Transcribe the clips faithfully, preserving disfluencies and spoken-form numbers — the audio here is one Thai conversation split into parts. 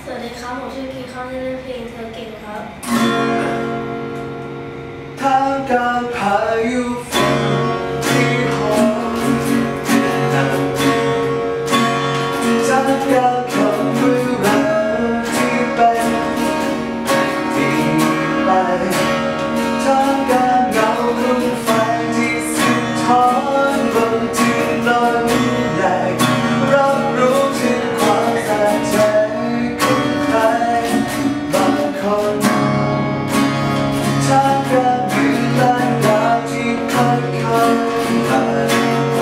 สวัสดีครับผมชื่อพีเข้าเล่นเพลงเธอเก่งครับท่ามกลางพายุฝนที่โหมหนักท่ามกลางความเบื่อหน่ายที่เป็นที่ไปท่ามกลางเงาของไฟที่สุดท้อนบนที่นอนใหญ่รับรู้ถึงความสะใจของใครบางคนท่ามกลางคืนและดาวที่ค่อยๆหายไป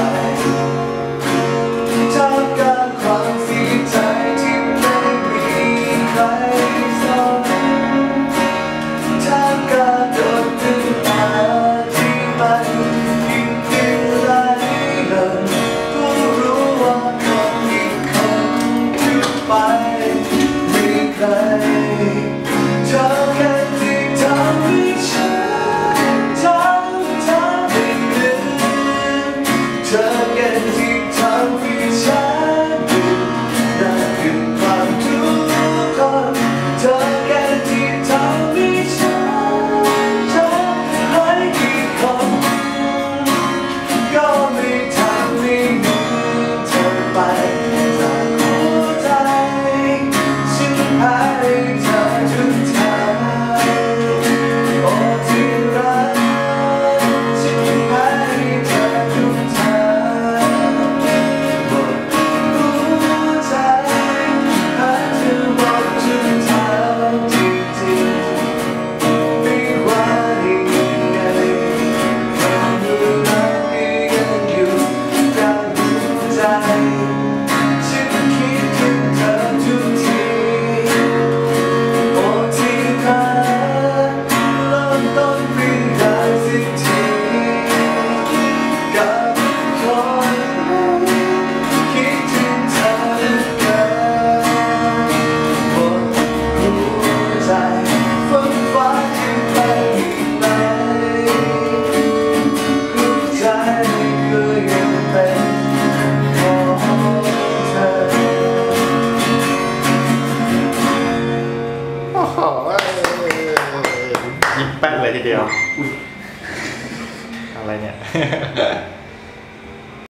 ท่ามกลางความเสียใจที่ไม่มีใครสนท่ามกลางดวงน้ำตาที่มันยิ่งเปลี่ยนไหลหล่นผู้รู้ว่าคนอีกคนคือไปไม่ไกลเธอแค่ที่ทำให้ฉันทำทำให้ลืมเธอแค่ที่ทำให้ฉันลืมนั่นคือความทุกข์ทนเธอแค่ที่ทำให้ฉันทำให้กี่คนก็ไม่ทำให้ลืมเธอไปจากหัวใจฉันให้เธอทุกทางโอ้ที่รักฉันให้เธอทุกทางหมดหัวใจให้เธอหมดทุกทางจริงๆไม่ว่ายังไงความรักยังอยู่กลางหัวใจฉันคิดถึงเธอทุกทีโอ้ที่รักเริ่มต้นเรื่องราวสักทีกับคนคิดถึงเธอเหลือเกินหมดหัวใจฝันฟ้าที่ไปไหนหัวใจก็ยังเป็นของเธอโอ้โหยิ้มแป้นเลยทีเดียว อะไรเนี่ย